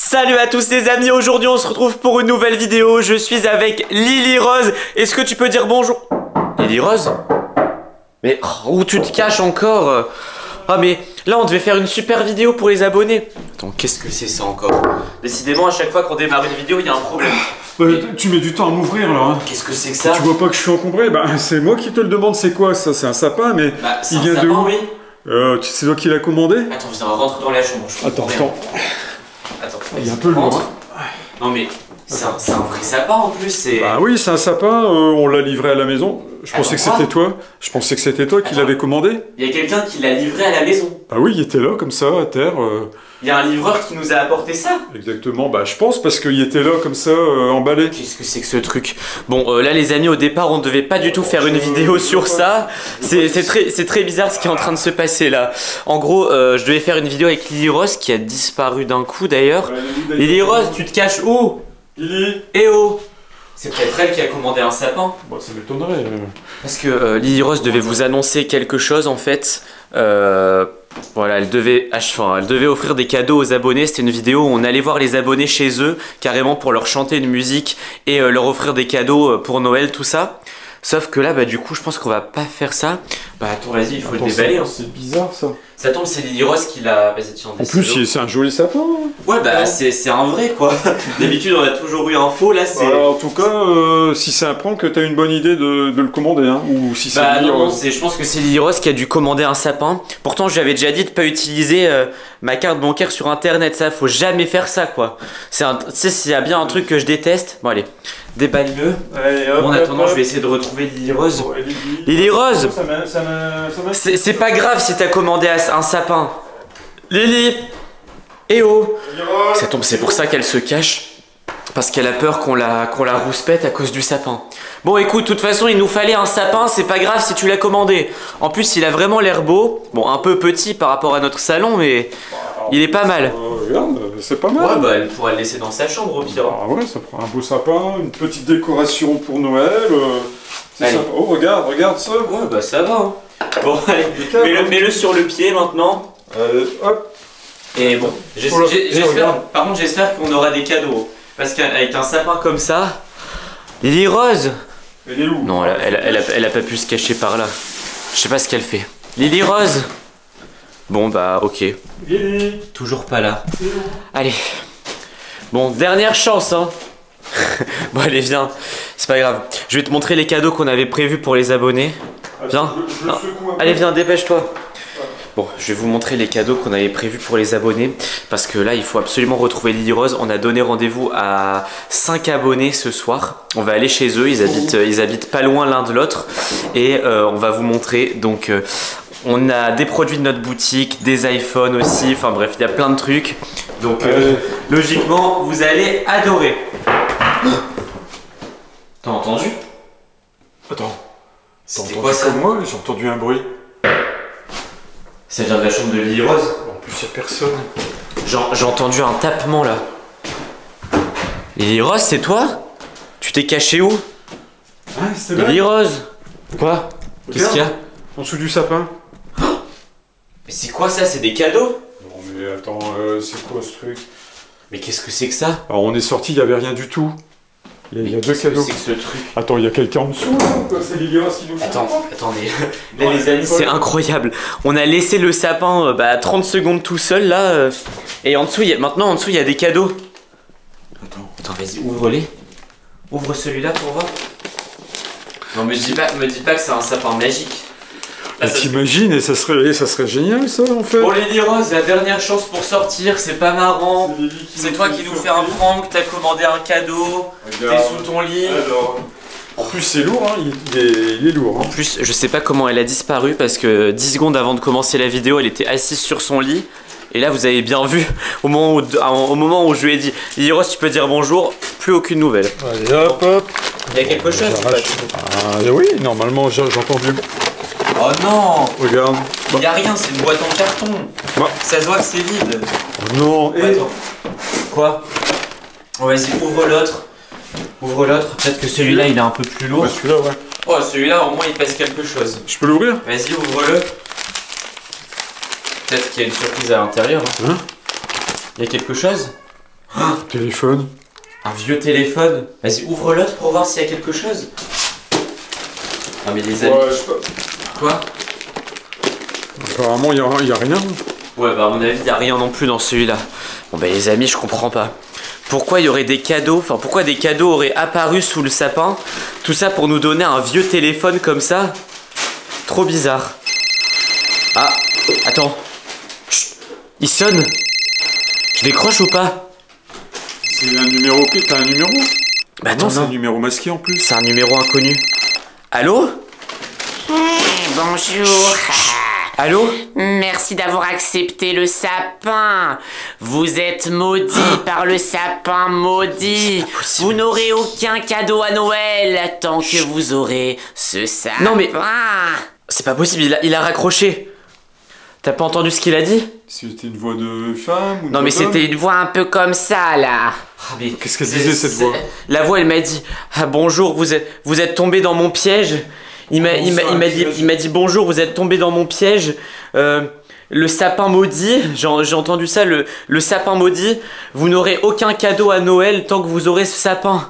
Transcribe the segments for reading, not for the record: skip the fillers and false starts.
Salut à tous les amis, aujourd'hui on se retrouve pour une nouvelle vidéo. Je suis avec Lily Rose. Est-ce que tu peux dire bonjour? Lily Rose? Mais où tu te caches encore? Ah mais là on devait faire une super vidéo pour les abonnés. Attends, qu'est-ce que c'est ça encore? Décidément à chaque fois qu'on démarre une vidéo il y a un problème. Tu mets du temps à m'ouvrir là. Hein. Qu'est-ce que c'est que ça? Tu vois pas que je suis encombré? Bah c'est moi qui te le demande, c'est quoi ça? C'est un sapin mais il vient de où? Oui. C'est toi qui l'as commandé? Attends, viens, on rentre dans la chambre. Attends. Il est un peu lourd. Hein. Non mais c'est un vrai sapin en plus. Bah oui, c'est un sapin, on l'a livré à la maison. Je pensais que c'était toi. Je pensais que c'était toi qui l'avais commandé. Il y a quelqu'un qui l'a livré à la maison. Bah oui, il était là comme ça, à terre. Il y a un livreur qui nous a apporté ça. Exactement, bah je pense parce qu'il était là comme ça, emballé. Qu'est-ce que c'est que ce truc? Bon, là les amis, au départ on devait pas du tout faire une vidéo sur ça. C'est très bizarre ce qui est en train de se passer là. En gros, je devais faire une vidéo avec Lily Rose qui a disparu d'un coup d'ailleurs. Lily Rose, tu te caches où? Lily? Eh oh! C'est peut-être elle qui a commandé un sapin. Bon, ça m'étonnerait. Parce que Lily Rose devait vous annoncer quelque chose en fait. Voilà, elle devait offrir des cadeaux aux abonnés. C'était une vidéo où on allait voir les abonnés chez eux, carrément pour leur chanter une musique et leur offrir des cadeaux pour Noël, tout ça. Sauf que là, bah du coup, je pense qu'on va pas faire ça. Bah attends, vas-y, il faut le déballer. C'est bizarre ça. Ça tombe, c'est Lily Rose qui l'a... Vas-y, tiens, en plus, c'est un joli sapin. Ouais, bah c'est un vrai quoi. D'habitude, on a toujours eu un faux, là c'est... En tout cas, si c'est un prank, t'as une bonne idée de le commander, hein. Ou si c'est... Bah non, je pense que c'est Lily Rose qui a dû commander un sapin. Pourtant, je lui avais déjà dit de pas utiliser ma carte bancaire sur internet, ça, faut jamais faire ça quoi. Tu sais, s'il y a bien un truc que je déteste... Bon allez, déballe-le. Bon, en attendant, je vais essayer de retrouver Lily Rose. Lily Rose, c'est pas grave si t'as commandé un sapin. Lily! Eh oh! Ça tombe, c'est pour ça qu'elle se cache. Parce qu'elle a peur qu'on la rouspète à cause du sapin. Bon écoute, de toute façon il nous fallait un sapin, c'est pas grave si tu l'as commandé. En plus il a vraiment l'air beau. Bon, un peu petit par rapport à notre salon, mais il est pas mal. Regarde, c'est pas mal. Ouais, bah elle pourra le laisser dans sa chambre au pire. Ah ouais, ça fera un beau sapin, une petite décoration pour Noël. Ça. Oh, regarde ça. Ouais, bah ça va. Hein. Bon, allez, mets-le sur le pied maintenant. Hop. Et bon, par contre j'espère qu'on aura des cadeaux. Parce qu'avec un sapin comme ça... Lily Rose! Elle est où? Non, elle a pas pu se cacher par là. Je sais pas ce qu'elle fait. Lily Rose! Bon bah ok. Lily! Toujours pas là. Allez. Bon, dernière chance hein. Bon allez viens. C'est pas grave. Je vais te montrer les cadeaux qu'on avait prévus pour les abonnés. Viens. Allez viens, dépêche-toi. Bon, je vais vous montrer les cadeaux qu'on avait prévus pour les abonnés. Parce que là, il faut absolument retrouver Lily Rose. On a donné rendez-vous à 5 abonnés ce soir. On va aller chez eux, ils habitent pas loin l'un de l'autre. Et on va vous montrer. Donc, on a des produits de notre boutique, des iPhones aussi. Enfin bref, il y a plein de trucs. Donc, logiquement, vous allez adorer. T'as entendu? Attends. C'était quoi ça? Moi, j'ai entendu un bruit. Ça vient de la chambre de Lily Rose. En plus, il n'y a personne. J'ai entendu un tapement là. Lily Rose, c'est toi? Tu t'es caché où? Ah, c'était là. Lily Rose. Quoi? Qu'est-ce qu'il y a? En dessous du sapin. Mais c'est quoi ça? C'est des cadeaux? Non mais attends, c'est quoi ce truc? Mais qu'est-ce que c'est que ça? Alors on est sorti, il n'y avait rien du tout. Il y a deux cadeaux. Qu'est-ce que c'est que ce truc? Attends, il y a quelqu'un en dessous là? C'est Lily Rose qui nous fait. Attendez. Là les amis, c'est incroyable. On a laissé le sapin 30 secondes tout seul là. Et en dessous, maintenant en dessous, il y a des cadeaux. Attends, vas-y, ouvre-les. Ouvre celui-là pour voir. Non, me dis pas que c'est un sapin magique. T'imagines, et ça serait génial ça en fait. Bon Lily Rose, la dernière chance pour sortir, c'est pas marrant. C'est toi qui nous fais un prank, t'as commandé un cadeau, t'es sous ton lit. Alors, en plus c'est lourd, hein. il est lourd. Hein. En plus, je sais pas comment elle a disparu parce que 10 secondes avant de commencer la vidéo, elle était assise sur son lit. Et là, vous avez bien vu, au moment où je lui ai dit Lily Rose, tu peux dire bonjour, plus aucune nouvelle. Allez hop hop. Il y a quelque chose ou pas? Ah oui, normalement j'ai entendu. Oh non! Regarde. Il y a rien, c'est une boîte en carton. Ça se voit que c'est vide. Oh non. Attends. Quoi? Oh, vas-y, ouvre l'autre. Ouvre l'autre. Peut-être que celui-là, il est un peu plus lourd. Ouais, celui-là, ouais. Oh, celui-là, au moins, il pèse quelque chose. Je peux l'ouvrir? Vas-y, ouvre-le. Peut-être qu'il y a une surprise à l'intérieur. Hein? Il y a quelque chose? Téléphone. Un vieux téléphone. Vas-y, ouvre-le pour voir s'il y a quelque chose. Non mais les amis. Ouais, je sais pas. Quoi? Apparemment, y a rien. Ouais, bah à mon avis, y a rien non plus dans celui-là. Bon bah les amis, je comprends pas. Pourquoi il y aurait des cadeaux, enfin pourquoi des cadeaux auraient apparu sous le sapin? Tout ça pour nous donner un vieux téléphone comme ça? Trop bizarre. Ah, attends. Chut, il sonne. Je décroche ou pas? C'est un numéro. T'as un numéro? Bah non, attends, c'est un non. numéro masqué en plus. C'est un numéro inconnu. Allô? Bonjour. Allô? Merci d'avoir accepté le sapin. Vous êtes maudit par le sapin maudit. Vous n'aurez aucun cadeau à Noël tant que vous aurez ce sapin. Non, mais- C'est pas possible, il a raccroché. T'as pas entendu ce qu'il a dit? C'était une voix de femme ou de Non mais d'homme? c'était Une voix un peu comme ça là. Qu'est-ce qu'elle disait, cette voix? La voix, elle m'a dit ah bonjour, vous êtes tombé dans mon piège. Il m'a dit bonjour, vous êtes tombé dans mon piège. Le sapin maudit, j'ai entendu ça, le sapin maudit. Vous n'aurez aucun cadeau à Noël tant que vous aurez ce sapin.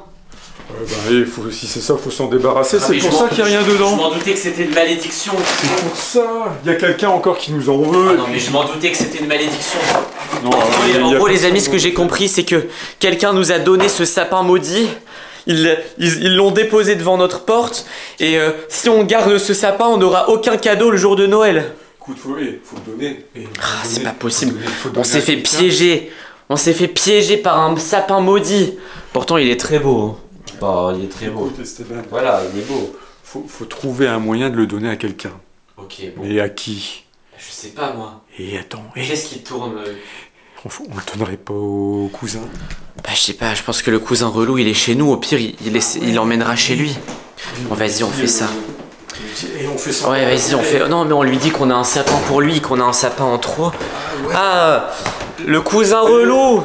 Si c'est ça, faut s'en débarrasser. Ah, C'est mais pour je ça m'en- qu'il n'y a rien Je dedans. m'en doutais que c'était une malédiction. C'est pour ça. Il y a quelqu'un encore qui nous en Ah veut. non mais je m'en doutais que c'était une malédiction. Non, En gros les amis, ce que j'ai compris c'est que quelqu'un nous a donné ce sapin maudit. Ils l'ont déposé devant notre porte et si on garde ce sapin on n'aura aucun cadeau le jour de Noël. Écoute, faut le donner. C'est pas possible. On s'est fait piéger. On s'est fait piéger par un sapin maudit. Pourtant il est très beau. Hein. Oh, il est très beau. Écoute, Esteban, Voilà, il est beau. faut trouver un moyen de le donner à quelqu'un. Ok, bon. Et à qui? Je sais pas moi. Et attends, Qu'est-ce qui tourne on le donnerait pas au cousin? Bah je sais pas, je pense que le cousin relou il est chez nous. Au pire il l'emmènera chez lui. Bon vas-y on fait ça. Et on fait ça. Ouais vas-y on fait... Non mais on lui dit qu'on a un sapin pour lui, qu'on a un sapin en trop. Ah, le cousin relou.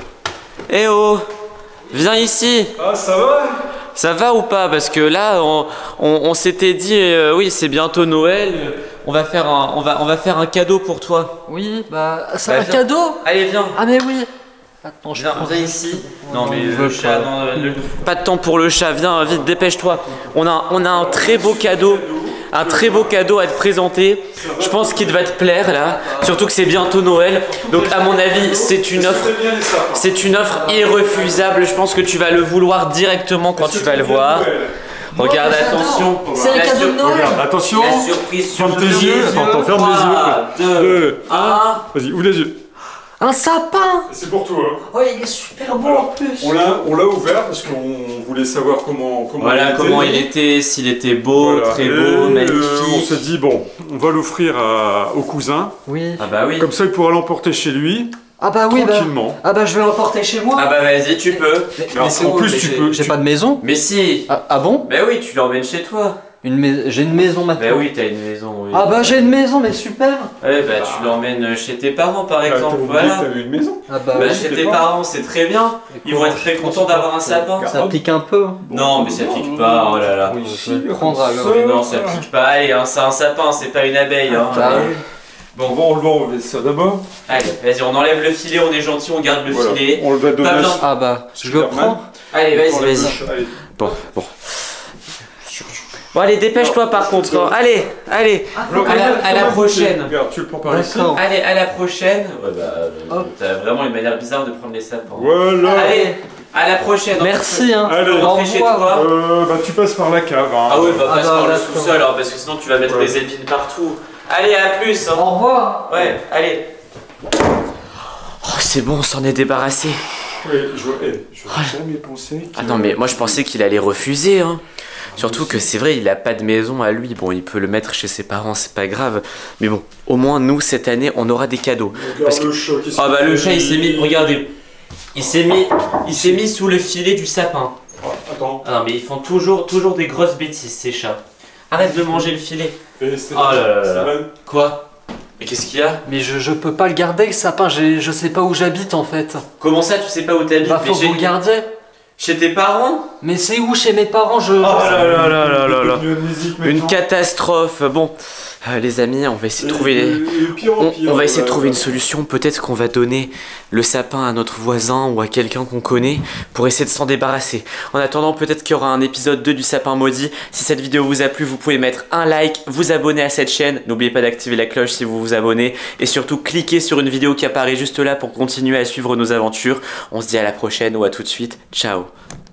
Eh oh, viens ici. Ah, ça va? Ça va ou pas? Parce que là, on s'était dit, oui, c'est bientôt Noël, on va faire un cadeau pour toi. Oui, bah c'est Bah, un viens. cadeau. Allez, viens. Ah mais oui. Attends, je Viens, prends- viens ici. Non, mais je le veux chat, pas. non, pas de temps pour le chat, viens, vite, dépêche-toi. On a un très beau cadeau. Un très beau cadeau à te présenter. Je pense qu'il va te plaire là. Surtout que c'est bientôt Noël. Donc à mon avis, c'est une offre. C'est une offre irrefusable. Je pense que tu vas le vouloir directement quand tu vas le voir. Regarde, attention. C'est un La cadeau de sur- Noël. Regarde, attention. La surprise sur Ferme tes le yeux. Attends, ferme les yeux. 2, 1. Vas-y, ouvre les yeux. Un sapin. C'est pour toi. Ouais, il est super beau en plus. On l'a ouvert parce qu'on voulait savoir comment Voilà comment il était, s'il était beau, Voilà. très Et, beau, on magnifique. s'est dit, bon, on va l'offrir au cousin. Oui. Ah bah oui. Comme ça, il pourra l'emporter chez lui, Ah bah oui, bah. tranquillement. Ah bah je vais l'emporter chez moi. Ah bah vas-y, tu peux. Mais en plus, tu peux. J'ai pas de maison. Mais si. Ah bon? Bah oui, tu l'emmènes chez toi. J'ai une maison Bah maintenant. oui, t'as une maison. Oui. Ah bah j'ai une maison, mais super. Ouais, bah tu l'emmènes chez tes parents par T'as exemple. oublié Voilà. que t'avais une maison. Ah bah Bah oui. chez t'es tes pas. parents, c'est très bien. Ils vont être très contents d'avoir un sapin. Ça pique un peu. Non, mais ça pique pas, oh là là. Je vais le prendre alors. Mais non, ça pique pas. Allez, hein, c'est un sapin, c'est pas une abeille. Hein. Bah oui. Bon, on va enlever ça d'abord. Allez, vas-y, on enlève le filet, on est gentil, on garde le Voilà. filet. On le va donner Pas à besoin. Ah bah je le Superman. prends. Allez, vas-y. Allez. Bon. Bon, allez, dépêche-toi par contre. Hein. Allez. À la prochaine. Regarde, tu le prends par ici. D'accord. Allez, à la prochaine. Ouais, bah, Hop. t'as vraiment une manière bizarre de prendre les sapins. Voilà. Allez, à la prochaine. Merci hein. Allez. Au Rentrez chez revoir. toi. Bah, tu passes par la cave. Hein. Ah ouais, bah Ah passe bah, par le d'accord. sous-sol, hein, parce que sinon tu vas mettre Ouais. des épines partout. Allez, à plus. Hein. Au revoir. Ouais, allez. Oh, c'est bon, on s'en est débarrassé. Ouais, j'aurais jamais pensé. Ah non, mais moi je pensais qu'il allait refuser. Hein. Surtout que c'est vrai, il a pas de maison à lui. Bon, il peut le mettre chez ses parents, c'est pas grave. Mais bon, au moins nous cette année, on aura des cadeaux. Parce que- le chat. Ah bah le chat, il s'est mis. Regardez, il s'est mis sous le filet du sapin. Attends. Ah non, mais ils font toujours des grosses bêtises ces chats. Arrête de manger le filet. Et Oh là là là là. Stéphane, Quoi? Mais qu'est-ce qu'il y a? Mais je peux pas le garder le sapin, je sais pas où j'habite en fait. Comment ça, tu sais pas où t'habites? Bah Mais faut que vous le gardiez. chez tes parents? Mais c'est où chez mes parents? Oh là là là là là là. Une catastrophe. catastrophe. Bon, les amis, on va essayer de trouver. On va essayer de trouver une solution. Peut-être qu'on va donner le sapin à notre voisin ou à quelqu'un qu'on connaît pour essayer de s'en débarrasser. En attendant, peut-être qu'il y aura un épisode 2 du sapin maudit. Si cette vidéo vous a plu, vous pouvez mettre un like, vous abonner à cette chaîne. N'oubliez pas d'activer la cloche si vous vous abonnez. Et surtout, cliquez sur une vidéo qui apparaît juste là pour continuer à suivre nos aventures. On se dit à la prochaine ou à tout de suite. Ciao.